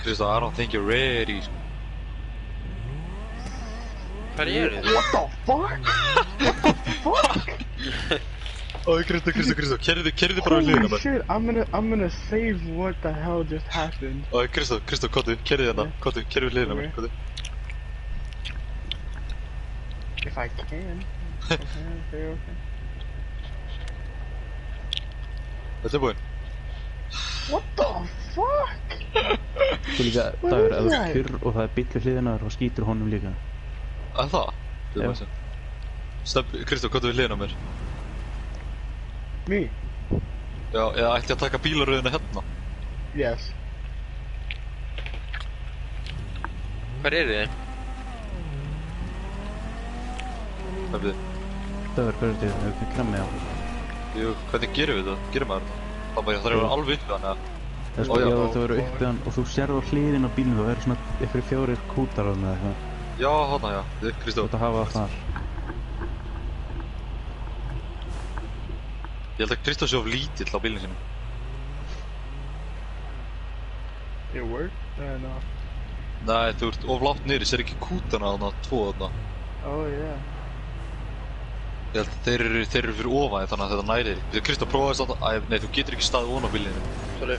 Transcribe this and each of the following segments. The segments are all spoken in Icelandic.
Kristó, I don't think you're ready. Hvað eru þið? What the fuck? What the fuck? Ó, Kristó, kerðu bara við hliðina Holy shit, I'm gonna save what the hell just happened. Ó, Kristó, kottu, kerðu hérna, kottu, kerðu við hliðina mér, kottu. If I can. Okay. Þetta búinn. What the fuck? Þú líka, Dagur, ef þú ert kyrr og það er bíll við hliðina þá skýtur honum líka. Að það? Já. Kristó, kottu við hliðina mér. Me? Já, eða ætti að taka bílaröðina hérna? Yes. Hvað eru þið? Dagur, hvað er þetta? Hefur þið krammið á? Jú, hvernig gerum við það? Gerum maður það? Það bara, það er að vera alveg uppi hann, eða? Það er sko, já, þú verður uppið hann og þú sérðu á hliðin á bílnum þá verður svona ykkur 4 kútar á þeim eða eitthvað. Já, hana, já, þið, Kristó. Þú ert að hafa það þar. Ég held að Kristó sé of lítill á bílinn sínum. It worked? No. Nei, þú ert of lágt niður, ég sér ekki kútana þarna, 2 þarna. Oh yeah. Ég held að þeir eru fyrir ofan þannig að þetta næri. Við Kristó prófaði þess að, nei, þú getur ekki staðið ofan á bílinu. Sorry.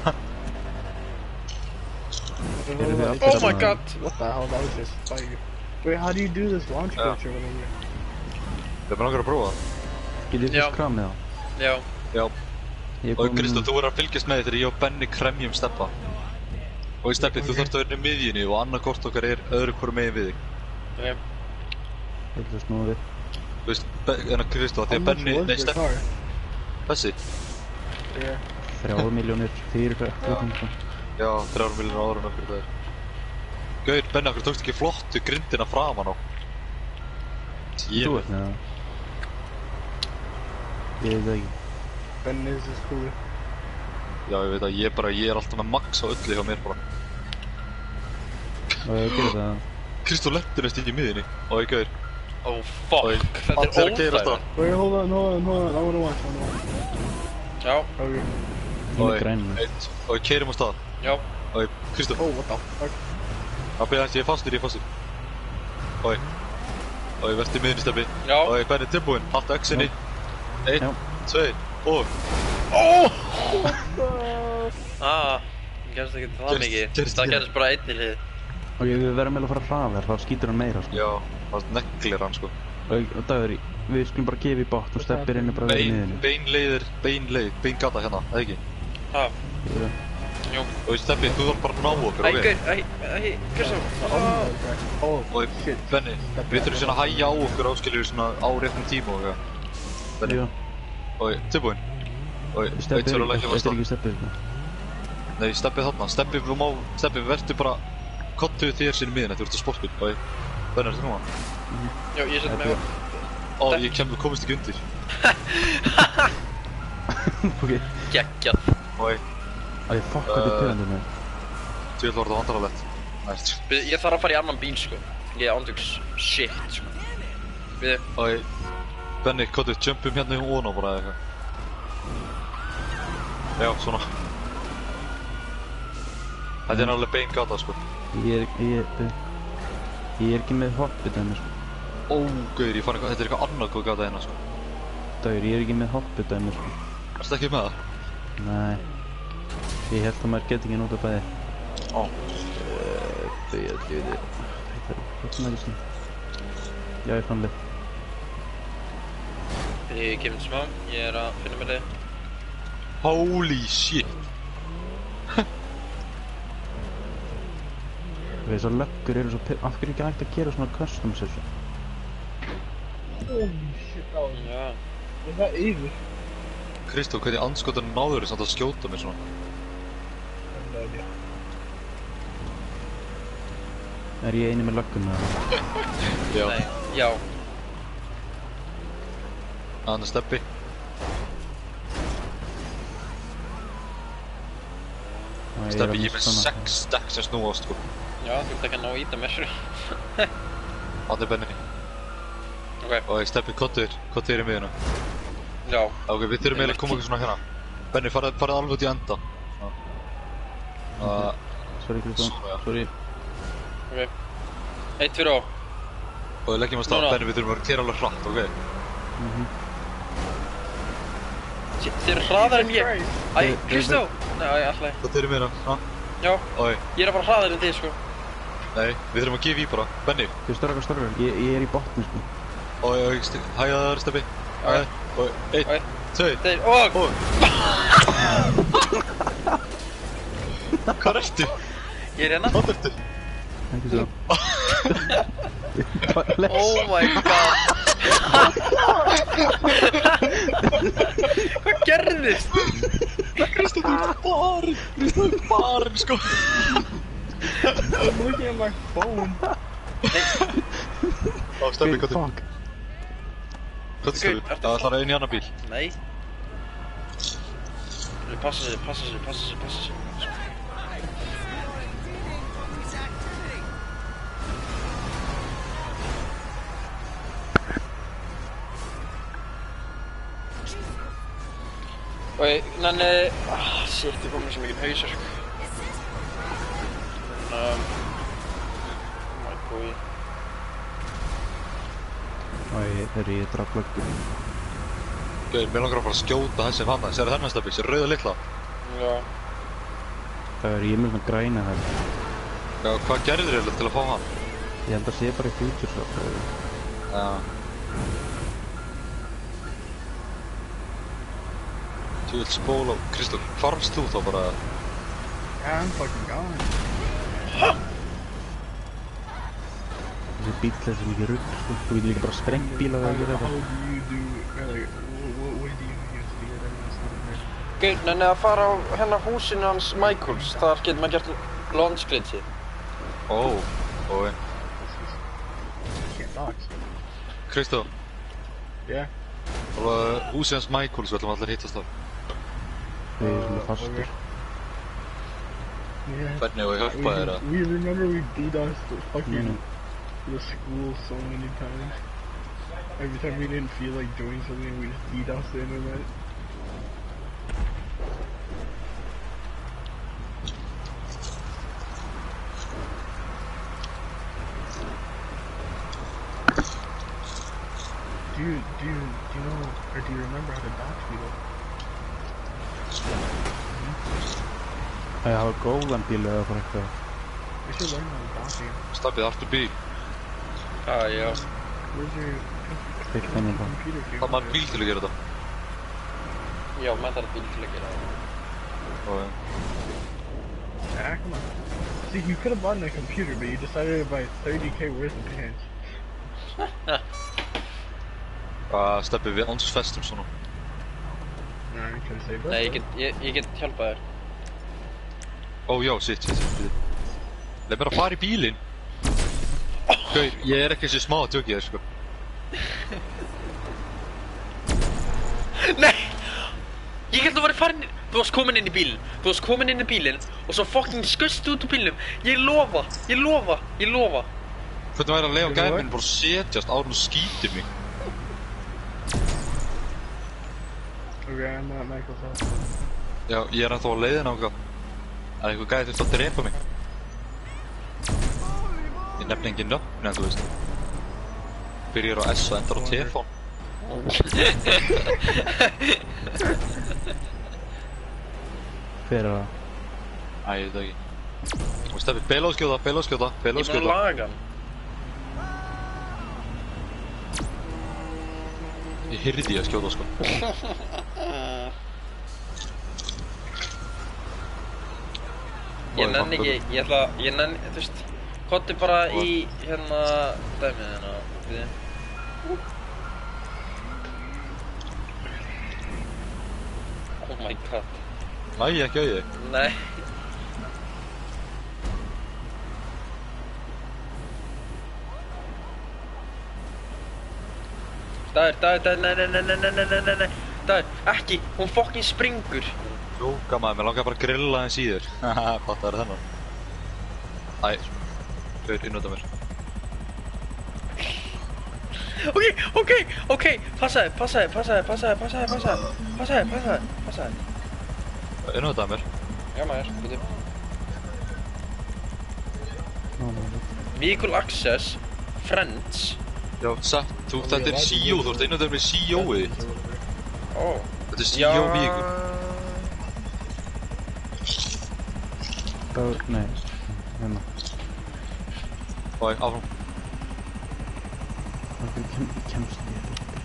Oh my god! What the hell, that was just fire. Wait, how do you do this launch glitch or whatever? Það er bara langar að prófa það. Getið þið fyrst krammið á? Já. Já. Og Kristó, þú verður að fylgjast með þegar ég og Benni kremjum Steppa. Og í Steppi, þú þarft að vera í miðjunni og annarkort okkar er öðru hvoru megin við þig. Ok. Þetta er snúið við. Þú veist, Kristó, því að Benni, nei, Steppi. Þessi? Yeah. 3 milljónir fyrir klukkan. Já, 3 milljónir áður en okkur það er. Gauður, Benni, okkur tókst ekki flottu grindina framan á. Þú ert með það. Ég veit það ekki. Ben is this cool. Já, ég veit að ég er alltaf með max á öllu hjá mér bara. Og ég gerði það. Kristó lettur næst ekki í miðinni. Og ég gauður. Oh fuck, þetta er óþægilegt. Wait, hold on, I wanna watch. Já. Okay. Í með grænum. Og ég keirum á stað. Já. Og ég, Kristó. Oh, what the fuck? Það byrja hans, ég er fastur. Og ég verði í miðinni Steppi. Já. Og ég Benni tilbúinn, halda X-inni. 1, 2, og... Ég gerst ekki það mikið. Það gerst bara einn í hlið. Og við verðum meðal að fara hraðar, þá skýtur hann meira sko. Já, það neglir hann sko. Og Dagur, við skulum bara gefa í bátt og Steppi reynir bara að vera í miðinni. Bein gata hérna, eða ekki? Ha? Jú. Og Steppi, þú þarf bara að ná okkur, ok? Kristó. Og Benni, við þurfum svona að hægja á okkur áskiljur svona á réttum tíma og eitthvað. Benni. Og tilbúinn. Og Steppi, svo er að lækja þetta er ekki Steppi. Nei, Steppi þarna. Steppi, verður bara kottu þér sér í miðinni, þú ert að sportbíl. Og Benni, ertu núna? Já, ég seti mig á. Ó, ég komist ekki undir. Ok. Geggjað. Og Æ, fuck, hvað er pyrrandur með? Þú ætla að verða vandrarlegt. Næst. Ég þarf að fara í annan bíl sko. Ég ándjóks shit sko. Við. Og Benni, kottu, jumpum hérna í hóna bara eða eitthvað. Já, svona. Þetta er náttúrulega bein gata sko. Ég er ekki með hoppudæmi sko. Ó, gauður, ég fann eitthvað, þetta er eitthvað annað góð gata hérna sko. Dagur, ég er ekki með hoppudæmi sko. Erstu ekki með það? Nei. Ég held að maður geti ekki nota bæði. Ó. Þetta er ekki svona. Já, ég fann leið. Ég kemur smá, ég er að finna mér leið. Holy shit. Þessar löggur eru svo af hverju ekki hægt að gera svona customs þessu? Holy shit, that was... Já. Er það yfir? Kristó, hvernig andskotanum náður samt að skjóta mig svona? No idea. Er ég eini með lögguna? Já. Nei, já. Anna Steppi. Steppi, ég er með 6 stacks sem snúast sko. Já, þú ert ekki að ná að íta mér. Þetta er Benni. Ok. Og Steppi, kottu þér í miðuna. Já. Ok, við þurfum eiginlega að koma okkur svona hérna. Benni, farið alveg út í enda. Sorry Kristján, sorry. Ok. 1 fyrir á. Og við leggjum að stað, Benni, við þurfum að keyra alveg hratt, ok? Þið eru hraðar en ég. Æ, Kristó! Nei, alltaf. Það eru meira, ha? Já. Oi. Ég er að fara hraðar en þið, sko. Nei, við þurfum að gefa í bara. Benni. Þú störgar. Ég er í botni, sko. Oi, hægðar, Steppi. Oi, 1, 2, og! Hvað ertu? Ég er hérna. Hvað ertu? Ekki svo. Oh my god. Hvað gerðist? Kristó, þú ert barinn. Kristó, þú ert barinn, sko. I'm looking at my phone. Ó, Steppi, hvað er? Hvað er Steppi? Ertu Það ætlar að inn í annan bíl. Nei. Passa sig. Oi, Nanni... shit, ég kom mér svo mikið hausar, sko. Oh my boy. Þegar ég draf glöggur. Gauð, mér langar að fara að skjóta þessi fann það. Sérðu þennan, Steppi? Sérðu rauða litla? Já. Það er ég með svona græna þær. Já, hvað gerðir þér til að fá hann? Ég held að sé bara í Futures Shop. Já. Þú vilt spóla á... Kristó, hvarfst þú þá bara? Yeah, I'm fucking gone. Þessi bíl er svo mikið rugg, sko. Þú vil líka bara sprengt bíla þegar þú gerir How þetta. do you do, like, what do you use to get everything? Gauð, Nanni að fara á hérna húsinu hans Michaels. Þar getur maður gert launch glitchi. Ó, oi. Can't talk. Kristó, Yeah. húsið hans Michaels, við ætlum allir að hittast á. Þau er svona fastur. Yeah. Hvernig og ég hjálpa þér að... We remember we DDoSed the fucking the school so many times. Every time we didn't feel like doing something, we just DDoSed the internet. Do you know, or do you remember how to dox people? Það hafa góðan bíl eða bara eitthvað. We should learn how to dox you. Steppi, þarftu bíl. Já. Where's your Fyllt henni bara. computer cable? Það maður bíl til að gera þetta. Já, maður þarf bíl til að gera það. Oi. Ah, come on. See, you could have bought a computer, but you decided to buy 30k worth of pants. Steppi, við ansfestum svona. Nah, you could have saved Nei, up. ég get hjálpað þér. Ó, já, shit. Leif mér að fara í bílinn. Gauð, ég er ekki þessi smá að tjóki þér, sko. Nei! Ég held að þú væri farin... Þú varst komin inn í bílinn. Og svo fucking skust út úr bílnum. Ég lofa. Hvernig væri að leiða gæminn bara setjast áður og skýtir mig? Okay, I'm not Microsoft. Já, ég er ennþá á leiðina á eitthvað. Það er eitthvað gæði þurft að drepa mig. Ég nefni engin nöfn, en þú veist. Byrjar á S og endar á T-fón. Hver er það? Æ, ég veit ekki. Og Steppi, beila og skjóta. Ég er búinn að laga hann. Ég hyrði því að skjóta, sko. Ég nenni ekki, ég nenni, þú veist, kottu bara í hérna dæmið hérna, við. Oh my god. Æ, ekki auðið. Nei. Dagur, nei. Dagur, ekki, hún fucking springur. Jóka maður, mér langar bara að grilla eins í þér. Haha, fattar þennan. Æ, Gauð, innvölda mér. Ok, passaði. Innvölda mér. Já maður, byrju. Vehicle Access, Friends. Já, satt, þetta er CEO, þú ert einu af þeim með CEO-ið þitt. Ó. Þetta er CEO Vehicle. Nei, hérna. Áfram. Kemst ekki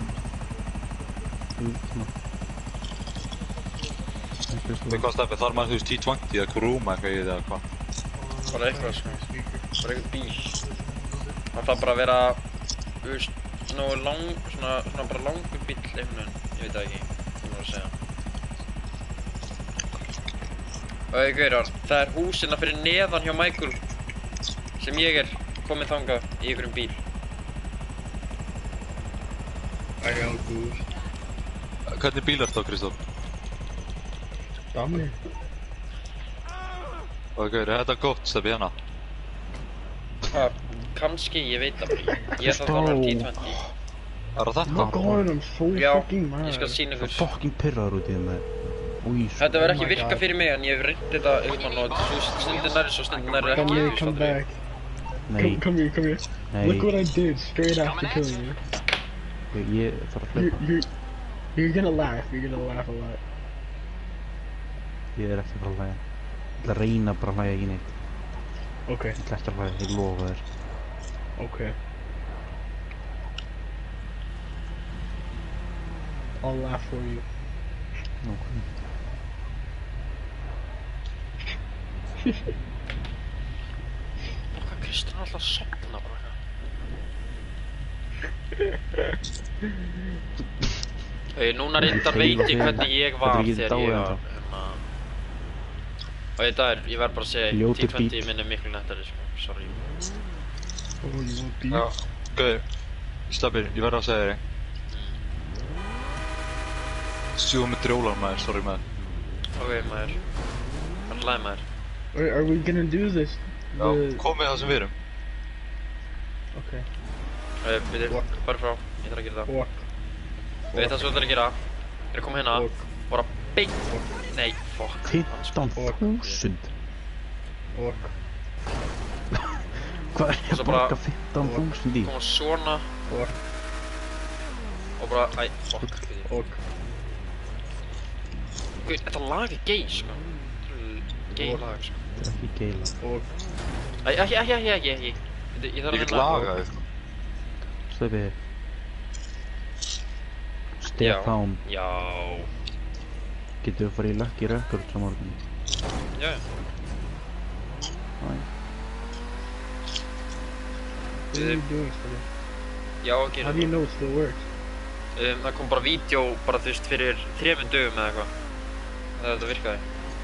Við hvað stefið, þar maður þú veist T20 eða Kuruma eitthvað í þetta eða hvað? Bara eitthvað sko. Bara eitthvað bíl. Það þarf bara að vera, þú veist, nógu svona bara langur bíl einhvern veginn. Ég veit það ekki, ég var að segja. Og gaurar, það er húsina fyrir neðan hjá Michael sem ég er komið þangað í einhverjum bíl. Hvernig bíl ert þá, Kristóf? Dami. Ok, er þetta gott stefið hérna? Kannski, ég veit það bara. Ég ætla að það var T20. Er það þetta? Oh my god, I'm so Já, fucking mad. ég skal sýna Það ykkur. fucking pirraður út í þeim með. Þetta verður ekki Oh my virka God. fyrir mig en ég hef reynt þetta einhvern veginn og stundin nær svo stundin nær ekki. Come here, come back. Nei, Come here, come here. nei. Look what I did straight after killing you. Ég þarf að hlaupa. You're gonna laugh. You're gonna laugh a lot. Ég er ekki að fara að hlæja. Ég ætla að reyna bara að hlæja ekki neitt. Okay, Ég ætla ekki að hlæja, ég lofa þér. okay. I'll laugh for you. Hvað Kristján er alltaf að sopna bara eitthvað. Núna reyndar veit ég hvernig ég var Þetta er ekki þegar dáið ég var ennþá. Og þetta er, ég verð bara að segja, Ljótur T20 bíll. minn er miklu nettari sko, sorry. Oh, you want beef? Já. Gauður, Stefið, ég verð að segja þér. Sjúðum með drjólar maður, sorry maður. Ok maður, hann hlæði maður. Are we gonna do this? Já, komið það sem við erum. Okay. Við bara frá, ég þarf að gera það. Walk. Við veit það svo þetta er að gera. Ég er að koma hérna, Walk. bara beint. Nei, fuck. 15.000. Walk. Hvað er ég Svo að bara- borga 15.000 í? Koma svona Walk. og bara, æ, fuck. Walk. Guð, þetta lag er gay, sko. Gay lag, sko. Þetta er ekki geila. Walk. Æ, ekki. Ég þarf Ég get að lagað þig. Stefið. Stefán, Já. getur við farið í Lucky Records á morgun? Já. Næ. What are you doing, Stefan? Já, How gera do you know it still works? það kom bara vídeo, bara þú veist, fyrir 3 dögum eða eitthvað. Það þetta virkaði.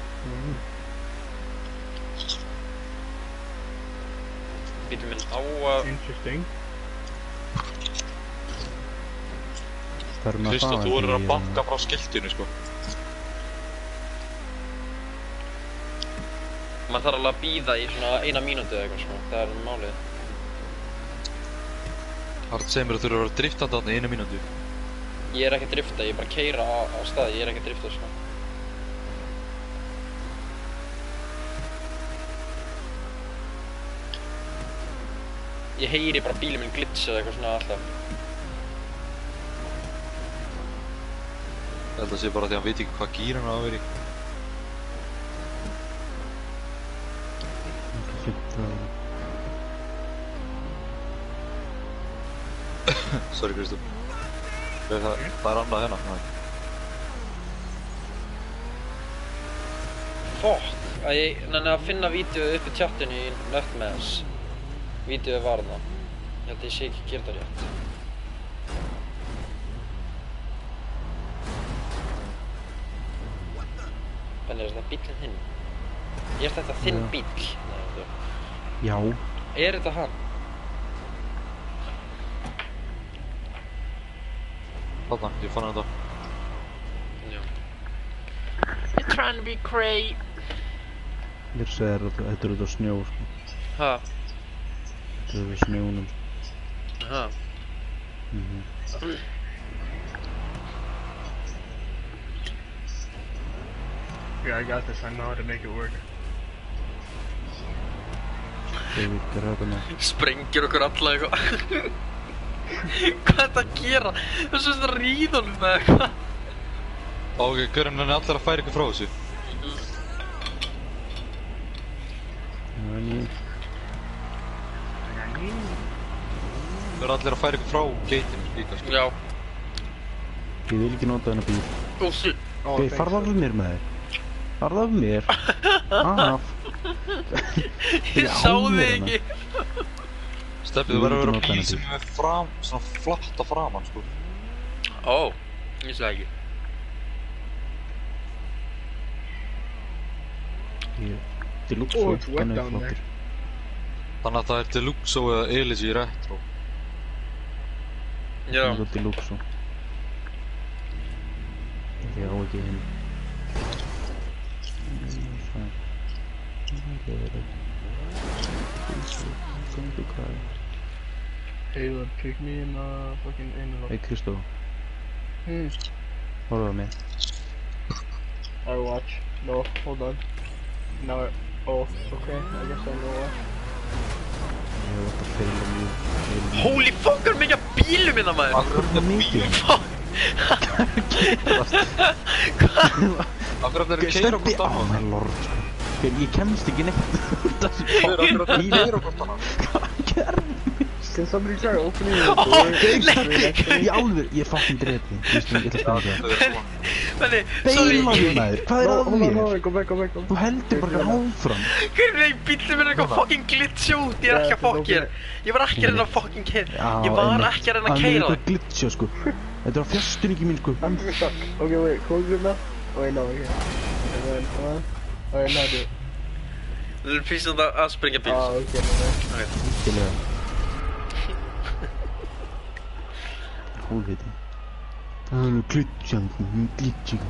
Bílum minn á að... Interesting. Þarf maður Kristó, það þú verður að ekki, banka frá skiltinu, sko. Maður þarf alveg að bíða í svona 1 mínútu eða eitthvað, sko. Það er málið. Hart segir mér að þú eru að vera driftandi þarna í 1 mínútu. Ég er ekki að drifta, ég er bara að keyra á staði, ég er ekki að drifta, sko. Ég heyri bara bílinn minn glitcha eða eitthvað svona alltaf. Ég held að sé bara því að hann veit ekki hvað gír hann á að vera í. Sorry, Kristó. Það er annað hérna. Fuck, að ég nenni að finna vídeoð upp í tjattinu í Nutmess. Vídeoð var þarna. Ég held að ég sé ekki að gera það rétt. Benni, er þetta bíllinn þinn? Er þetta þinn Já. bíll? Nei, þetta... Já. Er þetta hann? Þarna, ég fann þetta. Já. You're trying to be cray. Ég segir að þetta er út á snjó, sko. Ha? Þetta er við snjónum, sko. Aha. Yeah, I got this. I know how to make it work. David, hvað er þetta með? Sprengir okkur alla eitthvað. Hvað er þetta að gera? Það er svona að ríða honum með eitthvað. Ok, Görn, hann er allir að færa ykkur frá þessu. Það er allir að færa ykkur frá gateinu líka, sko. Já. Ég vil ekki nota þennan bíl. Ó, shit. Ok, farðu af mér með þér. Farðu af mér. Af. Ég sá þig ekki. Steppi, þú verður að vera bíl sem er fram, svona flatt að framan, sko. Ó, ég sá ekki. Deluxe Oh, it's wet down there. Þannig að það er Deluxe eða Elegy Retro. Já. Það er Deluxe. Ég á ekki hinn. Hey, look, pick me in fucking envelope. Hey Kristó, horfðu á mig. I watch. No, hold on. Now, oh, okay. I guess I know watch. Ég hef alltaf feila mjög. Holy fuck, hvað er mikið af bílum hérna maður? Hvað er það mikið? Fuck. Akkur að það eru keira okkur Á, það er lord, sko. Ég kemst ekki neitt út af þessu Akkur að það eru keira okkur stanna. Hvað gerði? Can somebody try opening the Oh, door? Í álfur, ég fucking drepi. Ég ætla að standa það. Menni, sorry. Beila þér maður, hvað er No, að hold on, mér? hold on, go back. Þú heldur bara áfram. Hvernig bílum er eitthvað fucking glitch út? Ég er ekki að fokkir. Ég var ekki að reyna að fucking keira. Ég var ekki að reyna að keira Það er þig. eitthvað glitcha, sko. Þetta er á fjastunningi mín, sko. I'm stuck. Okay, wait, close it now. Wait, no, okay. And then, come on. Alright, now do it. Það er fyrst að springa bíl. Oh, okay, no. Ístilega. Hólviti. Það er glitchang, glitching.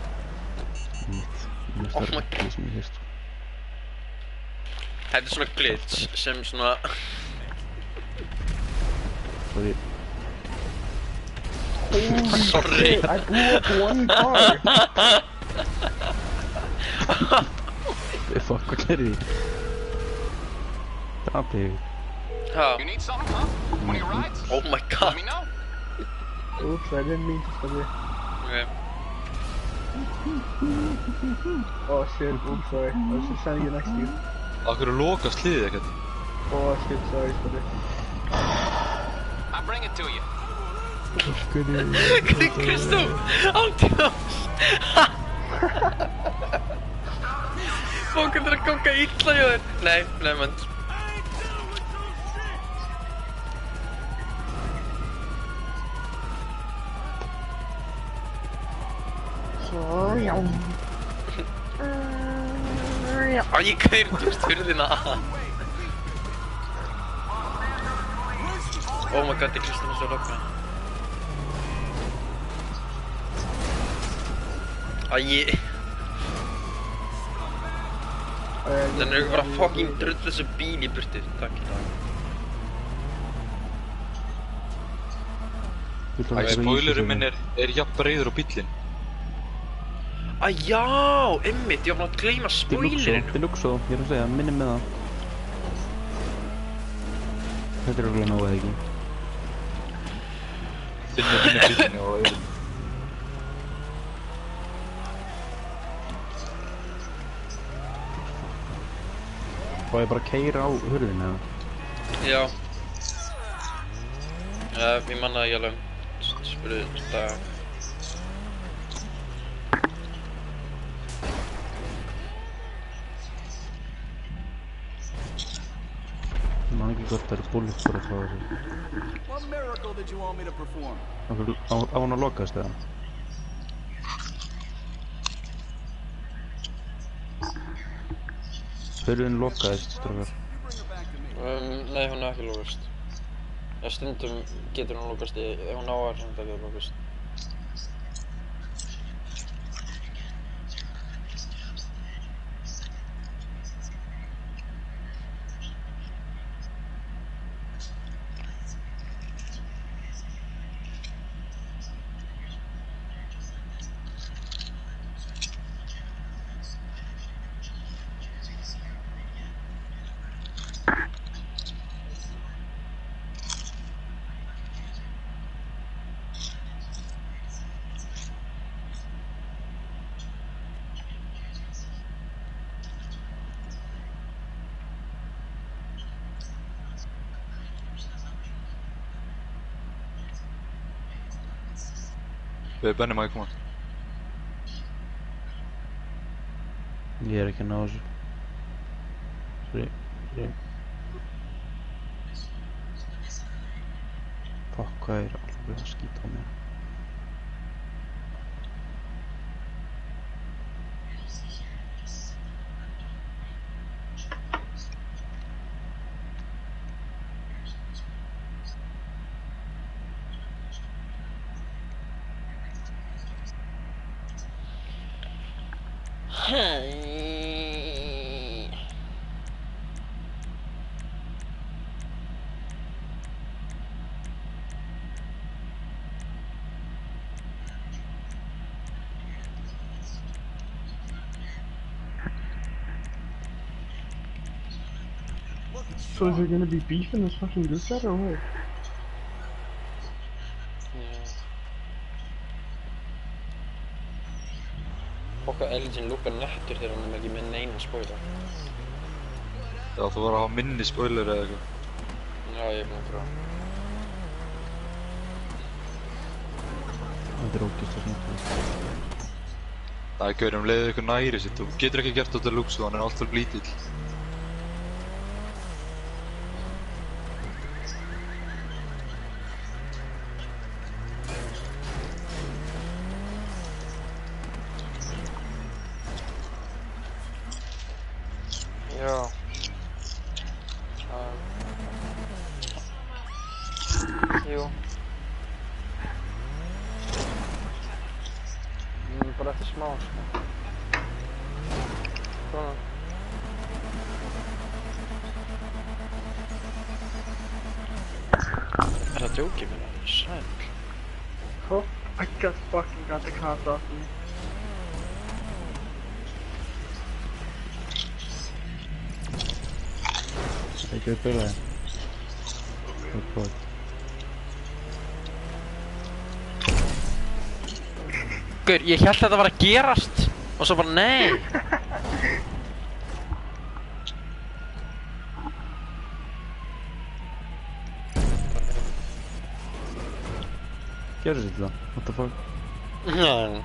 Oh my god. Þetta er svona glitch sem svona... Sorry. Sorry. I blew up one car. Fuck, hvað gerir þið? Drapi þig. Ha. You need something, huh? One of your rides? Oh my god. Let me know. Oops, I didn't mean to stop it. Okay. Oh shit, oops, sorry. I was just trying to get next to you. Akkur að lokast hliðið ekkert. Oh shit, sorry, stop it. I'll bring it to you. Kristó, ándjóðs. Fókun er að ganga illa hjá þér. Nei, menn. Æ, ég gaur hurðina. Oh my god, Kristó er svo lokna. Æ, þannig er bara fucking drull þessu bíl í burtu. Takk í dag. Spoilerinn minn er jafn breiður á bíllinn. Æ, já, einmitt, ég var búinn að gleyma spoilerinn. Deluxe, ég er að segja, minnum með það. Þetta er alveg nógu eða ekki. Þinn er bíllinn og öðrum. Fá ég bara að keyra á hurðinu eða? Já. Ég manna það ekki alveg. Spurði þetta. Ég man ekki hvort það eru búlið fyrir að fá þessu. What miracle did you want me to perform? Á hún að lokast eða? Hurðin lokaðist, strákar. Nei, hún er ekki lokast. Stundum getur hún lokast ef hún á að samt ekki lokast. Benni, má ég koma? Ég er ekki að ná þessu. Sorry. Fuck, hvað er alveg að skýta á mér? So is there gonna be beef in this fucking group chat or what? Okkar Elgin lúkar nettur þegar hann ekki með neina spoiler. Já, þú var að hafa minni spoiler eða eitthvað. Já, ég er búinn að prófa. Þetta er ógeðslega snögt. Það er gaur leiðið ykkur næri sitt, þú getur ekki gert þetta lúks og hann er alltaf lítill. Já. Jú. Bara eftir smá, sko. Svona. Er það djókið mér að sæl? Oh, I just fucking got the cops off me. Það er ekki upp byrjaði. Gaur, ég held að þetta var að gerast og svo bara nei. Gerðu þetta? What the fuck? Nei.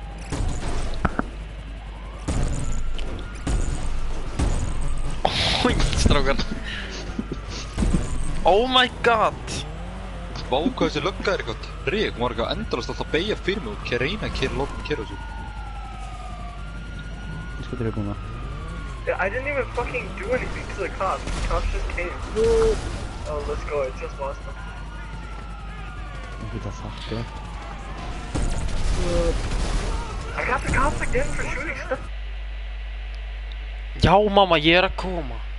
Ói, strákar. Oh my god. Vá, hvað þessi lögga er eitthvað treg, hún var eitthvað endalast alltaf að beygja fyrir mig og reyna að kera þessu. Ég skal drepa hana. Yeah, I didn't even fucking do anything to the cops. The cops just came. Oh, let's go. It's just lost them. Ég get að þakka. I got the cops again for shooting stuff. Já mamma, ég er að koma.